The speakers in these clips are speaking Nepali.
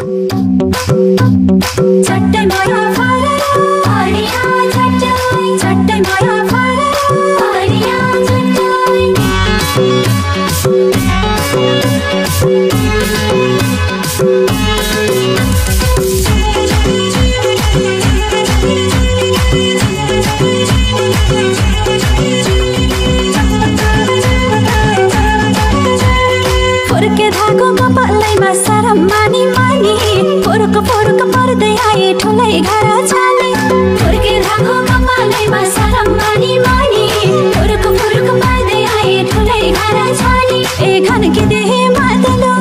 झट्टै भयो फरक हरिया झट्टै झट्टै भयो फरक हरिया झट्टै फुर्के धागो कपालैमा सरम मानी मानी फुरुक फुरुक पर्दै आए ठुलै घर छाले फुर्के धागो कपालैमा सरम मानी मानी फुरुक फुरुक पर्दै आए ठुलै घर छाले ए घनकिदे मादलो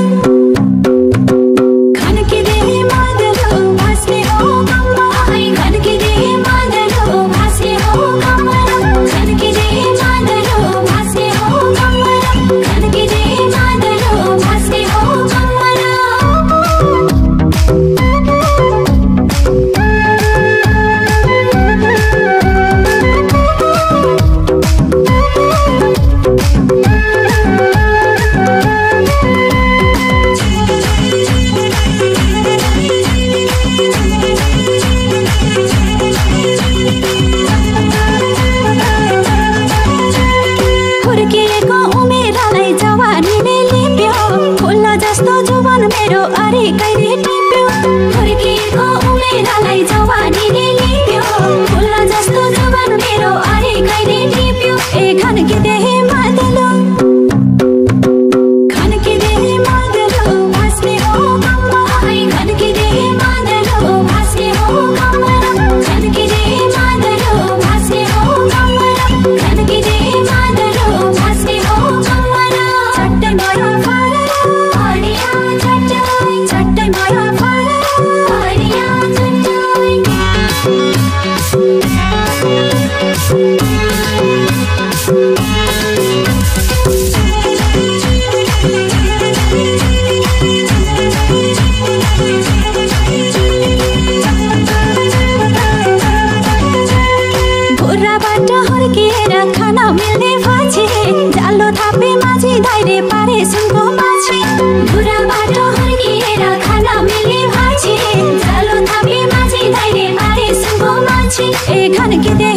घनकिदे मादलो भास्ने हो गम्मा घनकिदे मादलो भास्ने हो गम्मा घनकिदे मादलो भास्ने हो गम्मा घनकिदे मादलो भास्ने हो गम्मा फुर्किएको उमेरलाई जवानीले लिप्यो फुल जस्तो जुवन मेरो अरे कहिले टिप्यो फुर्किएको उमेरलाई जवानीले लिप्यो फुल जस्तो जुवन मेरो अरे कहिले टिप्यो ए घनकिदे मादलो घनकिदे मादलो भास्ने हो गम्मा घनकिदे मादलो भास्ने हो गम्मा घनकिदे मादलो भास्ने हो गम्मा घनकिदे मादलो भास्ने हो गम्मा झट्टै भयो फरक हरिया झट्टै झट्टै भयो फरक हरिया भुराबाट हुर्किएर खान मिल्ने पछि जालो थापे माझी धाइरे पारे सुनको माछी भुराबाट हुर्किएर खान मिल्ने पछि जालो थापे माझी धाइरे पारे सुनको माछी ए घनकिदे